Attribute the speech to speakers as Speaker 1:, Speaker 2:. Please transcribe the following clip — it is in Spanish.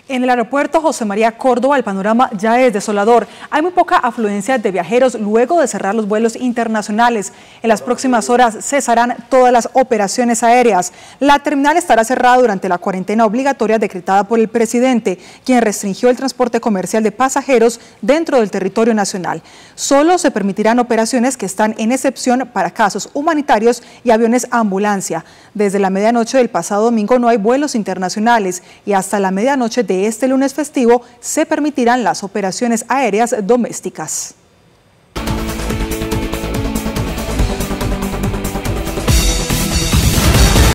Speaker 1: En el aeropuerto José María Córdoba el panorama ya es desolador. Hay muy poca afluencia de viajeros luego de cerrar los vuelos internacionales. En las próximas horas cesarán todas las operaciones aéreas. La terminal estará cerrada durante la cuarentena obligatoria decretada por el presidente, quien restringió el transporte comercial de pasajeros dentro del territorio nacional. Solo se permitirán operaciones que están en excepción para casos humanitarios y aviones ambulancia. Desde la medianoche del pasado domingo no hay vuelos internacionales y hasta la medianoche de este lunes festivo se permitirán las operaciones aéreas domésticas.